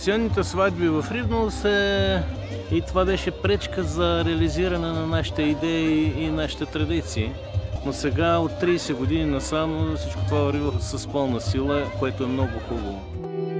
традиционните сватби в Рибново и това беше пречка за реализиране на нашите идеи и нашите традиции. Но сега от 30 години насам всичко това върви с пълна сила, което е много хубаво.